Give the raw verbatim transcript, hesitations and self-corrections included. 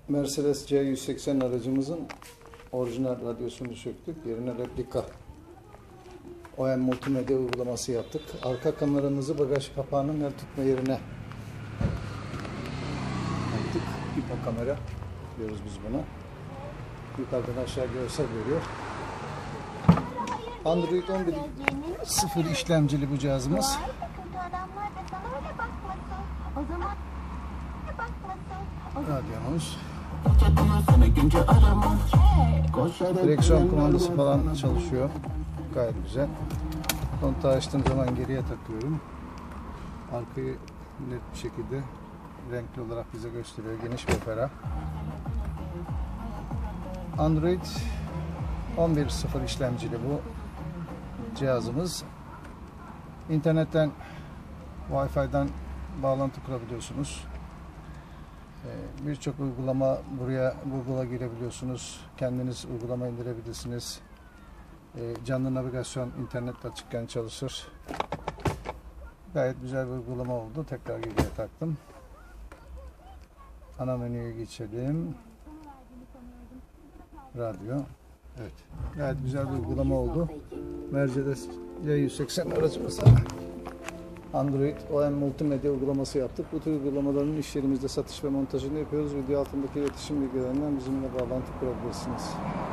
Mercedes C yüz seksen aracımızın orijinal radyosunu söktük. Yerine replika O M multimedya uygulaması yaptık. Arka kameramızı bagaj kapağının el tutma yerine yaptık. Hipo kamera diyoruz biz buna. Yukarıdan aşağı görsel veriyor. Android on bir nokta sıfır işlemcili bu cihazımız. Radyomuz. Direksiyon kumandası falan çalışıyor. Gayet güzel. Kontağı açtığım zaman geriye takıyorum. Arkayı net bir şekilde renkli olarak bize gösteriyor. Geniş ve ferah. Android on bir nokta sıfır işlemcili bu cihazımız. İnternetten, Wi-Fi'den bağlantı kurabiliyorsunuz. Ee, Birçok uygulama buraya Google'a girebiliyorsunuz. Kendiniz uygulama indirebilirsiniz. Ee, canlı navigasyon internetle açıkken çalışır. Gayet güzel bir uygulama oldu. Tekrar geriye taktım. Ana menüye geçelim. Radyo. Evet. Gayet güzel bir uygulama oldu. Mercedes C yüz seksen aracımızda Android O M multimedya uygulaması yaptık. Bu tür uygulamaların iş yerimizde satış ve montajını yapıyoruz. Video altındaki iletişim bilgilerinden bizimle bağlantı kurabilirsiniz.